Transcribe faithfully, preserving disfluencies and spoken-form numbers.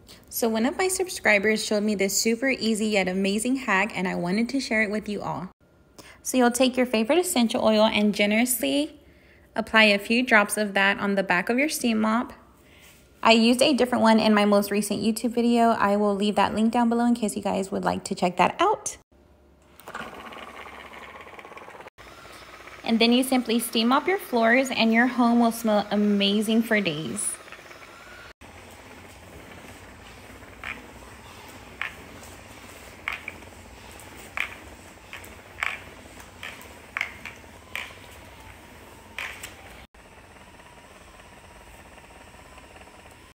So one of my subscribers showed me this super easy yet amazing hack, and I wanted to share it with you all. So you'll take your favorite essential oil and generously apply a few drops of that on the back of your steam mop. I used a different one in my most recent YouTube video. I will leave that link down below in case you guys would like to check that out. And then you simply steam mop your floors and your home will smell amazing for days.